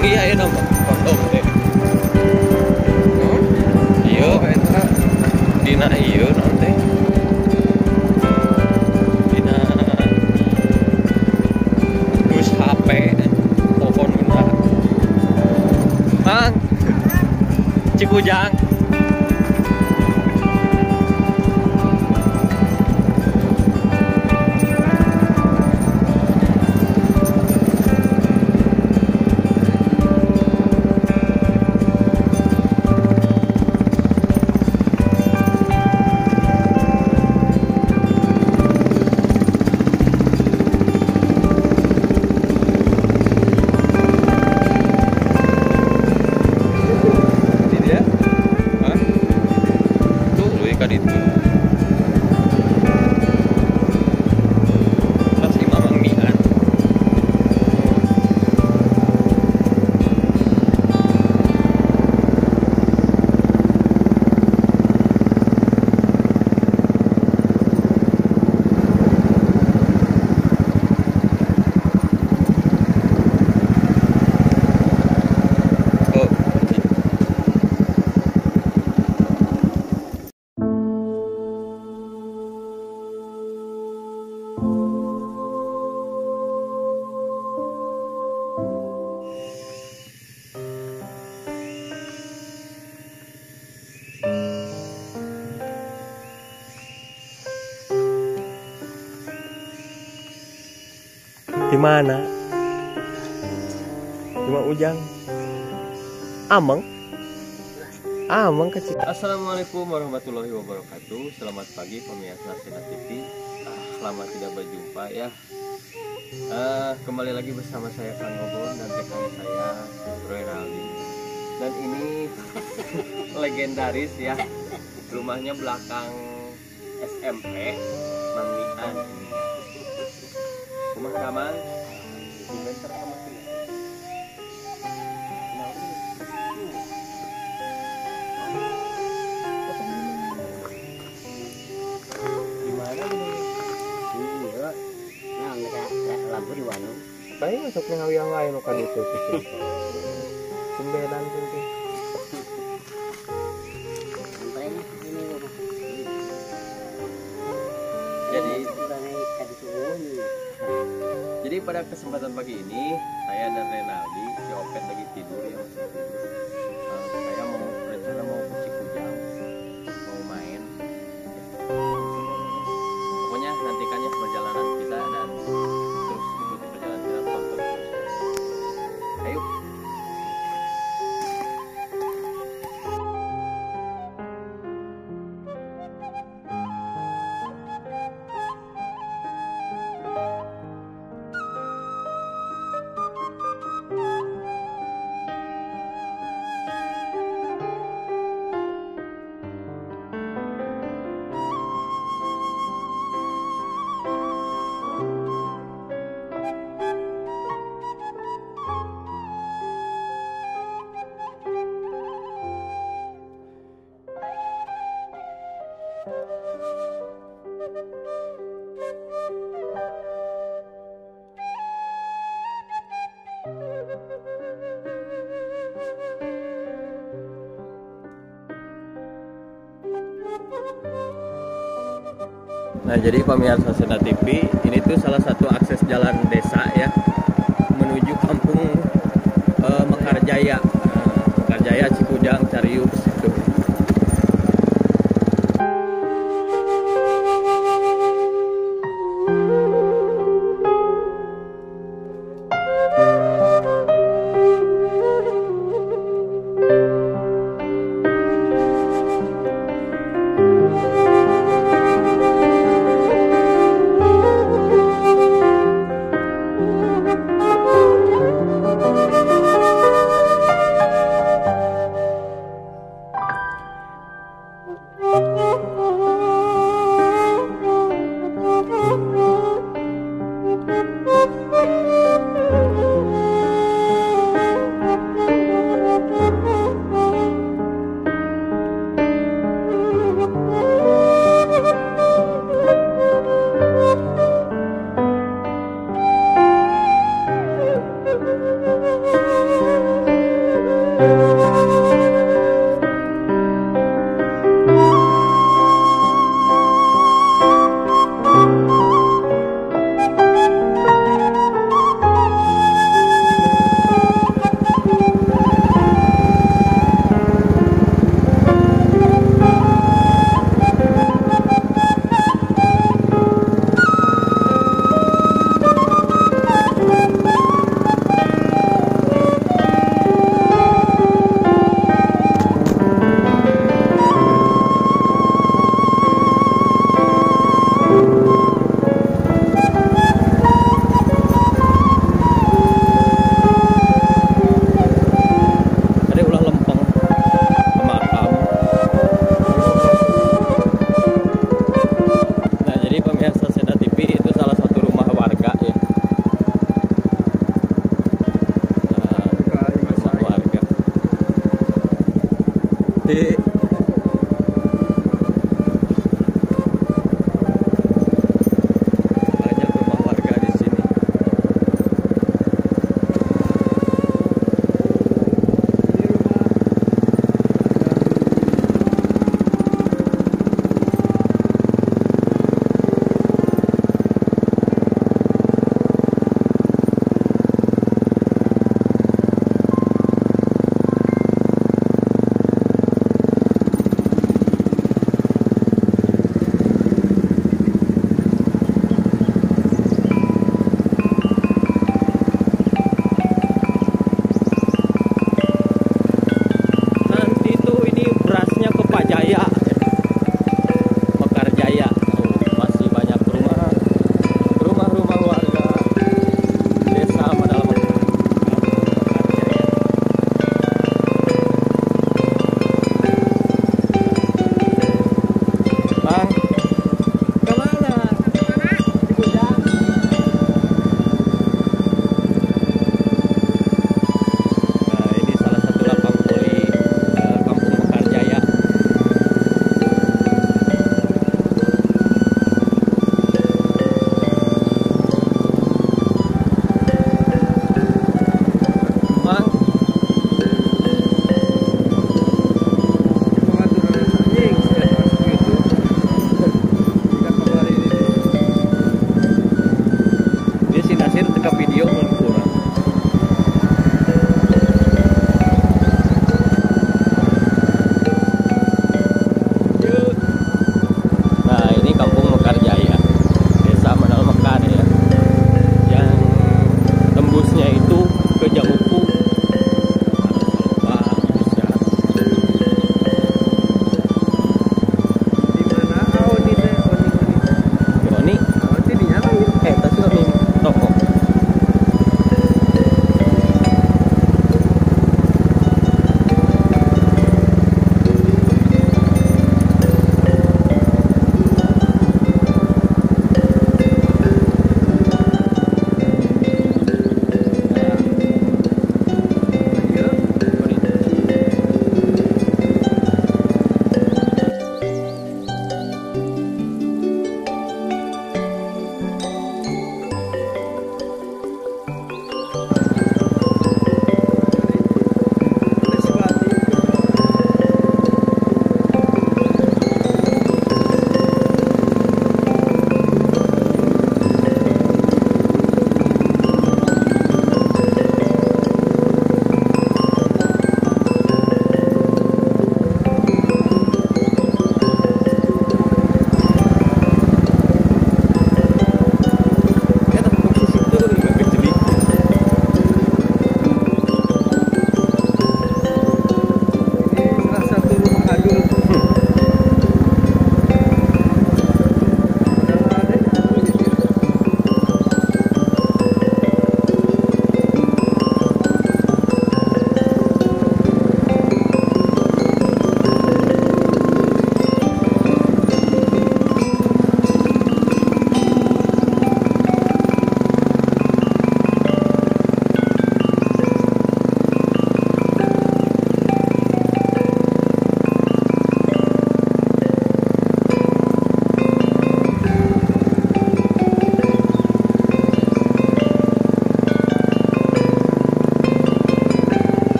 iya ya nama kondom teh. Iya eta dina ieu naon teh? Dina dus HP telepon bener. Mang Cikujang. Di mana? Cuma Ujang. Ameng. Ameng kecil. Assalamualaikum warahmatullahi wabarakatuh. Selamat pagi pemirsa Sena TV. Lama tidak berjumpa ya. Kembali lagi bersama saya Kang Obon dan rekan saya Roy Raldi. Dan ini legendaris ya. Rumahnya belakang SMP Mamian. Rumah kaman meter sama sini. Gimana ini? Iya. Nah, mereka lampu di wanu. Bae masuk ke hawi-hawi nu ka ditu kitu. Sembelan tuh. Jadi pada kesempatan pagi ini saya dan Renaldi, si Opet lagi tidur ya, masih tidur. Saya mau rencana mau ke Cikujang, mau main. Pokoknya nantikan ya perjalanan kita dan terus ikuti perjalanan kita tonton terus. Ayo. Nah, jadi pemirsa Sena TV, ini tuh salah satu akses jalan desa ya menuju kampung Mekarjaya, Mekarjaya Cikujang Carius itu.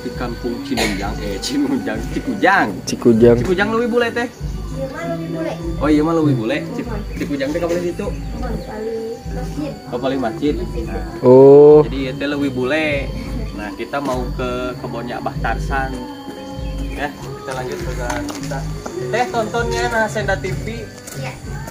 di kampung Cinunjang, Cikujang lebih bule teh. Iya mah lebih bule. Oh iya mah lebih bule. Cikujang teh kapan situ? Paling masjid. Nah, Oh. jadi itu lebih bule. Nah kita mau ke kebunnya Abah Tarsan. Ya kita lanjut ke jalan kita. Teh tontonnya nah Senda TV. Iya.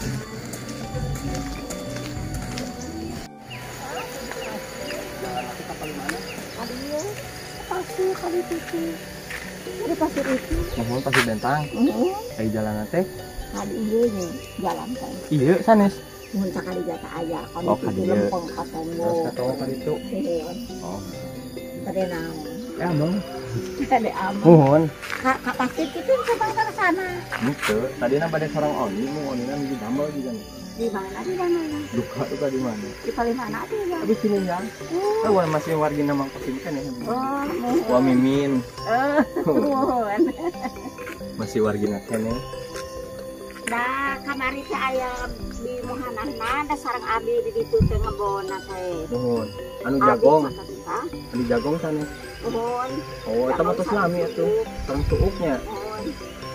Pasir kali itu. Ada pasir itu. Mohon pasir bentang. Kayak jalan teh. Kali ieu nya jalan teh. Iya sanes. Mun sakali jata aya kan Oh, itu kali ieu. lempeng katombo. Terus kata orang itu. Oh. Tade naon. Ya abang. Tade aman. Mohon. Ka pasir itu sampai ke sana. Gitu. Tadi nang pada seorang oni, mau oninan di tambal juga nih. Di mana di mana? Duka di mana? Di paling mana tuh ya? Habis Cinunjang. Oh, masih warga namang Pasin kan ya. Oh, Wah Mimin. mohon. Masih warga kene. Dah kamari teh aya di muhanahna da sareng abi di ditu teh ngebona teh. Mohon. Anu jagong. Abi Anu jagong sanes. mohon. Oh, itu mah selami atuh. Sareng suuknya. Mohon.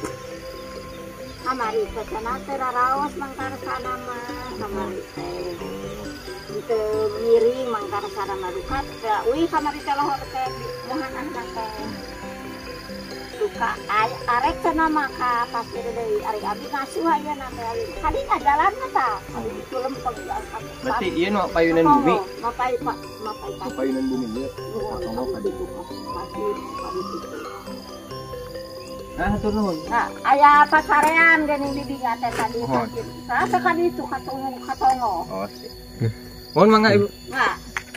Kamari teh cenah teh raraos mangkar sana mah kamari teh. Itu miring mangkar sana mah dukat. Uih kamari teh lohor teh di muhanahna teh. Duka arek cenah mah ka pasir deui ari abi ngasuh aya na teh ari. Kali jalan mah tah. Kali itu lempeng diangkat. Berarti ieu nu payunan bumi. Mapai Pak, mapai Pak. Payunan bumi ieu. Atau kadi pasir kali itu. Nah, hatur nuhun. Nah, aya pasarean geuning di dinya teh tadi Mohon. pasir. Sa kali itu katongo. Oh, sip. Mohon mangga Ibu. Nah,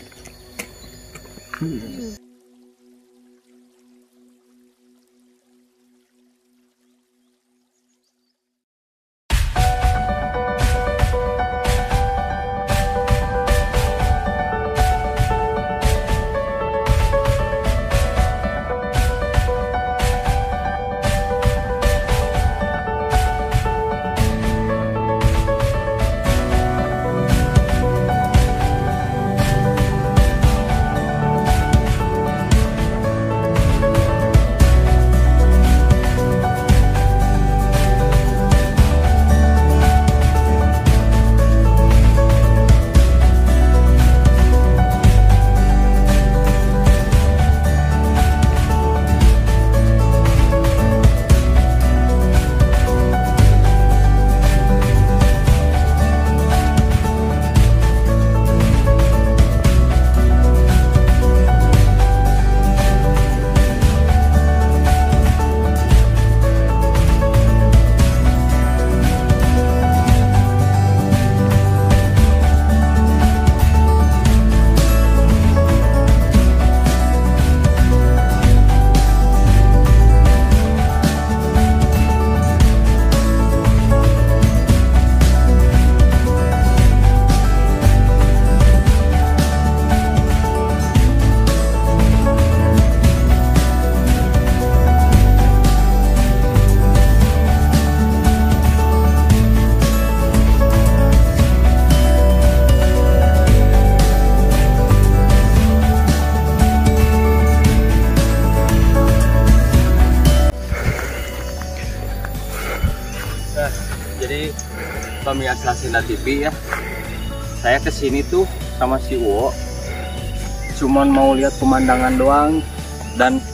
Jadi pemirsa Senda TV ya, saya kesini tuh sama si Uwo cuman mau lihat pemandangan doang dan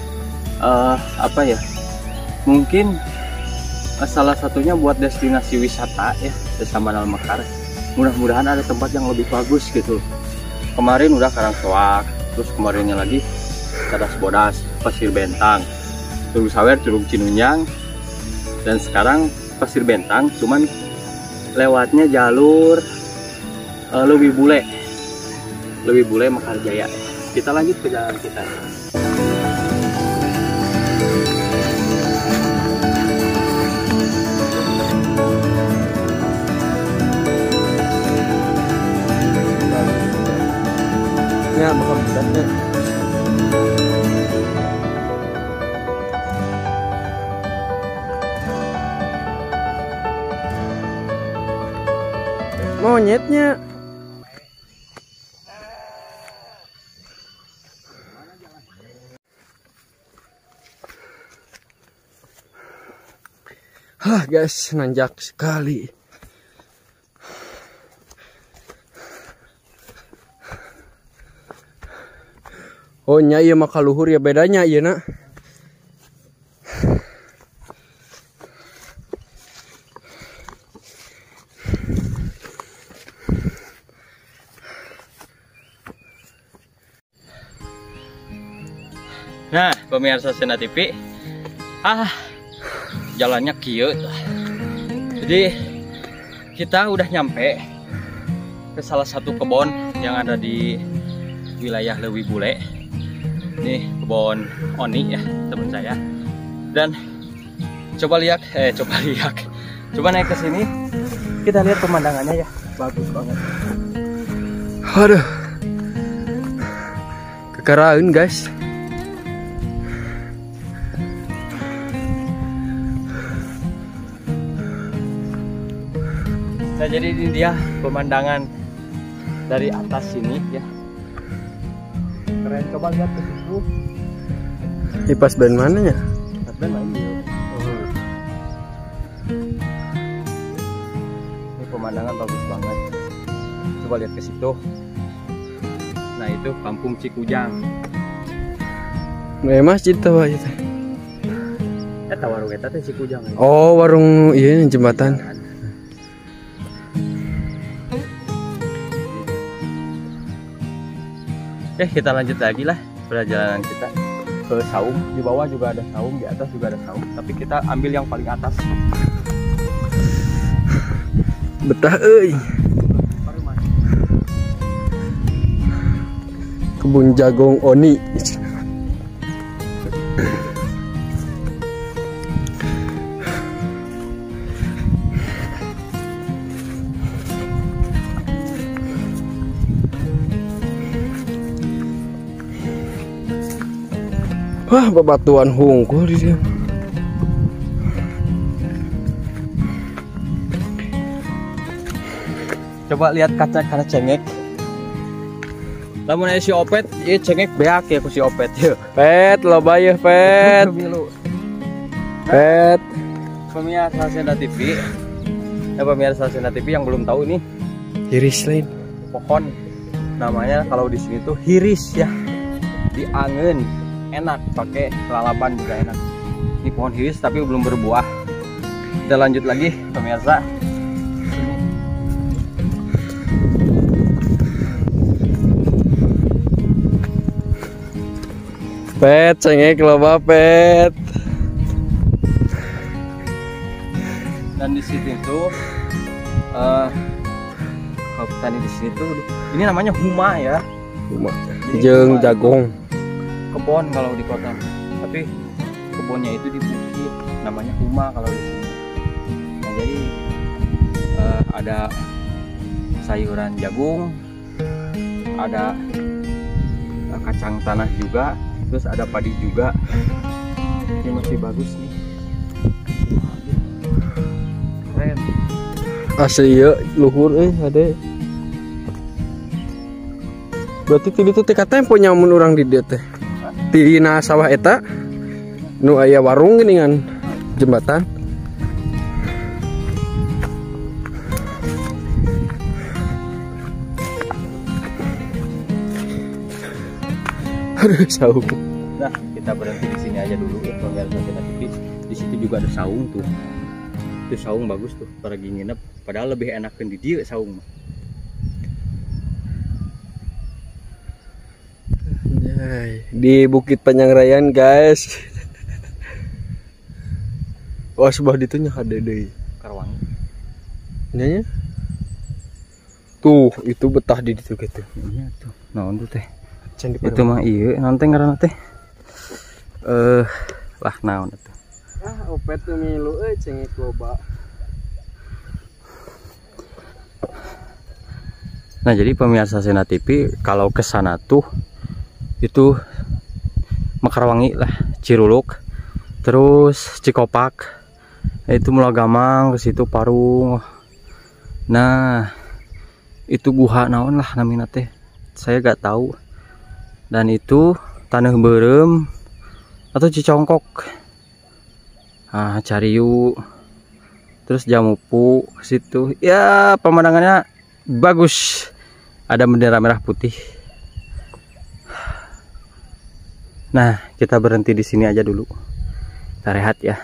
apa ya, mungkin salah satunya buat destinasi wisata ya Desa Manal Mekar. Mudah-mudahan ada tempat yang lebih bagus gitu. Kemarin udah Karangsoak, terus kemarinnya lagi Cadas Bodas, Pasir Bentang, Curug Sawer, Curug Cinunjang, dan sekarang Pasir Bentang, cuman lewatnya jalur lebih bule Mekarjaya. Kita lanjut ke jalan kita. Ya, bakal beratnya. Monyetnya. Hah guys, nanjak sekali. Oh nya ieu mah kaluhur ya bedanya ieu na. Nah, pemirsa Sena TV, jalannya kieu. Jadi kita udah nyampe ke salah satu kebun yang ada di wilayah Leuwi Bule. Nih kebun Oni ya teman saya. Dan coba naik ke sini, kita lihat pemandangannya ya, bagus banget. Aduh, kekaraun guys. Nah jadi ini dia pemandangan dari atas sini ya. Keren, coba lihat ke situ. Ini pas band mananya? Pas band mana ini? Ini pemandangan bagus banget. Coba lihat ke situ. Nah itu Kampung Cikujang. Masjid tuh Pak itu. Warung eta teh Cikujang. Oh warung iya jembatan. Kita lanjut lagi lah perjalanan kita ke saung. Di bawah juga ada saung, di atas juga ada saung. Tapi kita ambil yang paling atas. Betah euy. Kebun jagung Oni. Wah, bebatuan hungkul di sini. Coba lihat kaca cengek. Lamun aya si Opet, ieu cengek beak ya ku si Opet ya. Pet, loba ya pet. Pet. Pemirsa Sena TV. Ya pemirsa Sena TV yang belum tahu ini Hiris lain. Pohon namanya kalau di sini tuh hiris ya. Diangen. Enak, pakai lalapan juga enak. Ini pohon hiris tapi belum berbuah. Kita lanjut lagi pemirsa. Pet, cengek loba pet. Dan di sini tuh kalau petani di sini tuh ini namanya huma ya. Huma. Jeung jagung. Kebun kalau di kota, tapi kebunnya itu di bukit, namanya huma kalau di sini. Nah jadi ada sayuran jagung, ada kacang tanah juga, terus ada padi juga. Ini masih bagus nih, keren. Asli ya luhur ade. Berarti tadi tuh teka tempo nyamun orang di dia teh. Dina sawah eta nu aya warung geuningan jembatan. Aduh saung. Nah, kita berhenti di sini aja dulu ya pemirsa Sena TV. Di situ juga ada saung tuh. Itu saung bagus tuh, pergi nginep. Padahal lebih enakan di dia saung. Di Bukit Panyangrayan guys. Wah sebelah ditunya ada deh Karwangi. Nyanya. Tuh itu betah di situ gitu. Iya tuh. Naon tuh teh? Itu mah iya nanti ngaranna teh. Lah naon atuh. Opet tuh milu cengek loba. Nah jadi pemirsa Sena TV kalau ke sana tuh itu Mekarwangi lah, Ciruluk, terus Cikopak, itu Mulagamang, ke situ Parung. Nah itu guha naon lah namina teh, saya gak tahu. Dan itu Taneuh Beureum atau Cicongkok. Cariu terus Jamupu ke situ. Ya, pemandangannya bagus. Ada bendera merah putih. Nah, kita berhenti di sini aja dulu. Kita rehat ya.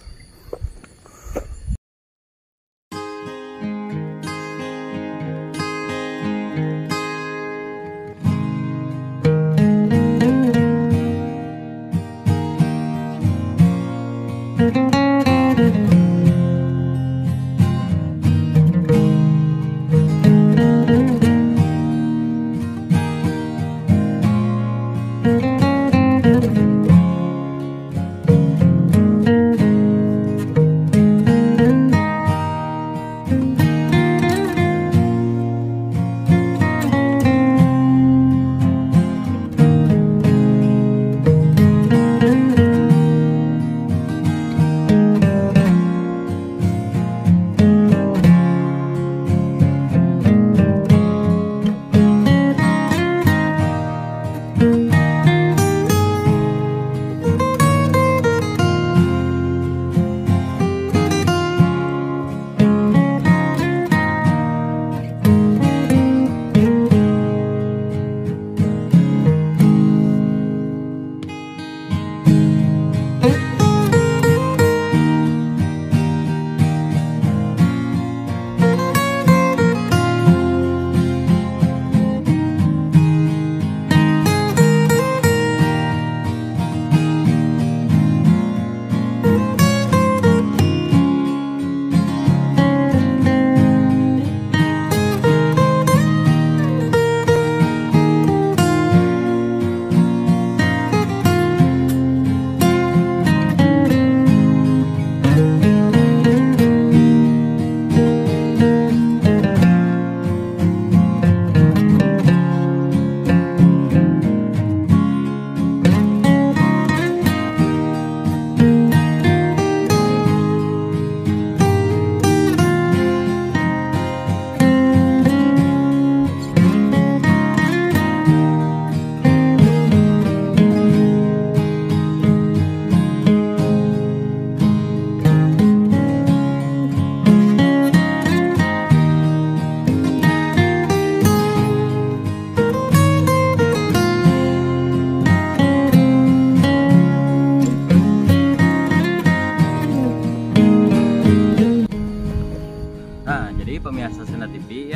Pemirsa Sena TV ya,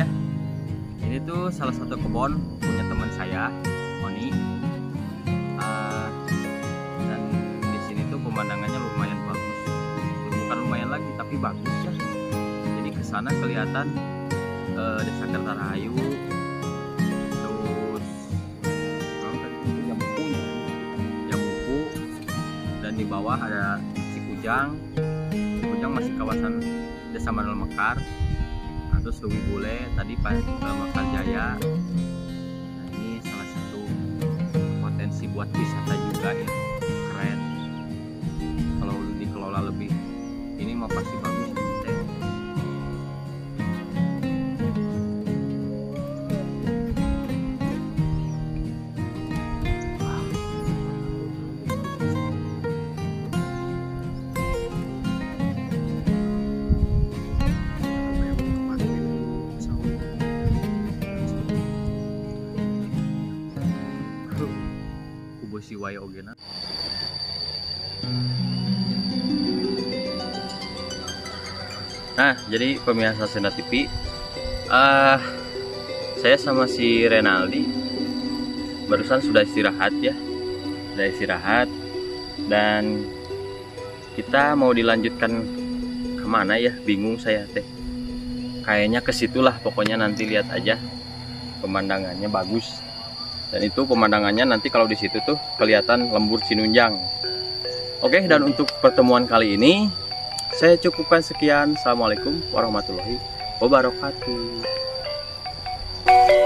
ini tuh salah satu kebun punya teman saya, Oni. Dan di sini tuh pemandangannya lumayan bagus, bukan lumayan lagi tapi bagus ya. Jadi kesana kelihatan Desa Kertarahayu, terus Jamupu, dan di bawah ada Cikujang. Cikujang masih kawasan Desa Mandal Mekar. Terus Luwi Bule tadi Pak Mekar Jaya. Nah, ini salah satu potensi buat wisata juga ya, keren. Kalau dikelola lebih ini mau pasti bagus teh. Si wae ogena. Nah, jadi pemirsa Sena TV, saya sama si Renaldi barusan sudah istirahat ya, dan kita mau dilanjutkan kemana ya? Bingung saya teh. Kayaknya ke situlah, pokoknya nanti lihat aja, pemandangannya bagus. Dan itu pemandangannya nanti kalau di situ tuh kelihatan Lembur Cinunjang. Oke, dan untuk pertemuan kali ini saya cukupkan sekian. Assalamualaikum warahmatullahi wabarakatuh.